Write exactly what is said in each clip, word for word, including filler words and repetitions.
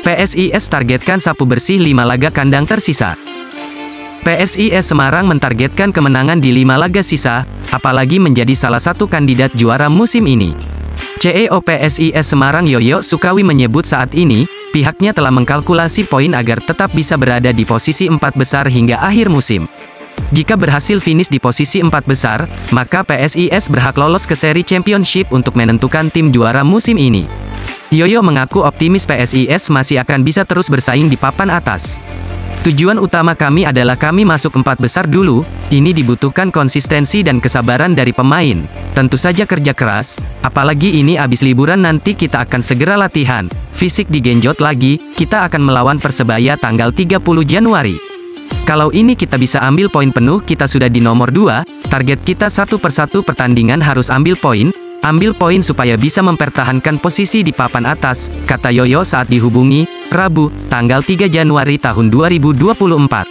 P S I S targetkan sapu bersih lima laga kandang tersisa. P S I S Semarang mentargetkan kemenangan di lima laga sisa, apalagi menjadi salah satu kandidat juara musim ini. C E O P S I S Semarang Yoyo Sukawi menyebut saat ini, pihaknya telah mengkalkulasi poin agar tetap bisa berada di posisi empat besar hingga akhir musim. Jika berhasil finish di posisi empat besar, maka P S I S berhak lolos ke seri championship untuk menentukan tim juara musim ini. Yoyo mengaku optimis P S I S masih akan bisa terus bersaing di papan atas. Tujuan utama kami adalah kami masuk empat besar dulu, ini dibutuhkan konsistensi dan kesabaran dari pemain. Tentu saja kerja keras, apalagi ini abis liburan nanti kita akan segera latihan, fisik digenjot lagi, kita akan melawan Persebaya tanggal tiga puluh Januari. Kalau ini kita bisa ambil poin penuh, kita sudah di nomor dua, target kita satu persatu pertandingan harus ambil poin, ambil poin supaya bisa mempertahankan posisi di papan atas, kata Yoyo saat dihubungi, Rabu, tanggal tiga Januari tahun dua ribu dua puluh empat.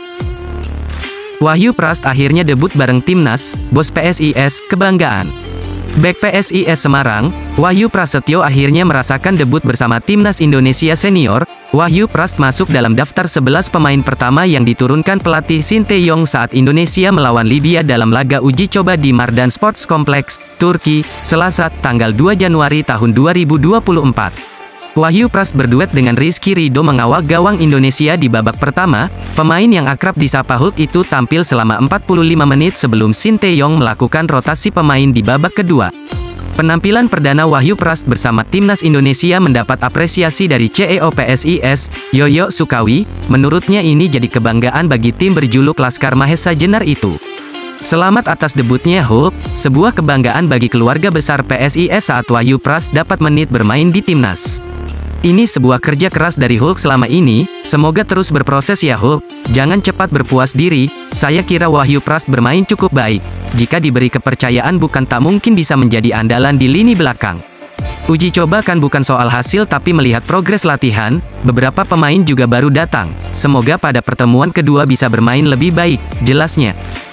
Wahyu Prast akhirnya debut bareng Timnas, bos P S I S, kebanggaan. Bek P S I S Semarang, Wahyu Prasetyo akhirnya merasakan debut bersama Timnas Indonesia Senior. Wahyu Prast masuk dalam daftar sebelas pemain pertama yang diturunkan pelatih Sinteyong saat Indonesia melawan Libya dalam laga uji coba di Mardan Sports Complex, Turki, Selasa, tanggal dua Januari tahun dua ribu dua puluh empat. Wahyu Prast berduet dengan Rizky Ridho mengawal gawang Indonesia di babak pertama. Pemain yang akrab disapa Hulk itu tampil selama empat puluh lima menit sebelum Sinteyong melakukan rotasi pemain di babak kedua. Penampilan perdana Wahyu Prast bersama Timnas Indonesia mendapat apresiasi dari C E O P S I S, Yoyo Sukawi. Menurutnya ini jadi kebanggaan bagi tim berjuluk Laskar Mahesa Jenar itu. Selamat atas debutnya Hulk, sebuah kebanggaan bagi keluarga besar P S I S saat Wahyu Prast dapat menit bermain di Timnas. Ini sebuah kerja keras dari Hulk selama ini, semoga terus berproses ya Hulk, jangan cepat berpuas diri. Saya kira Wahyu Prast bermain cukup baik, jika diberi kepercayaan bukan tak mungkin bisa menjadi andalan di lini belakang. Uji coba kan bukan soal hasil tapi melihat progres latihan, beberapa pemain juga baru datang, semoga pada pertemuan kedua bisa bermain lebih baik, jelasnya.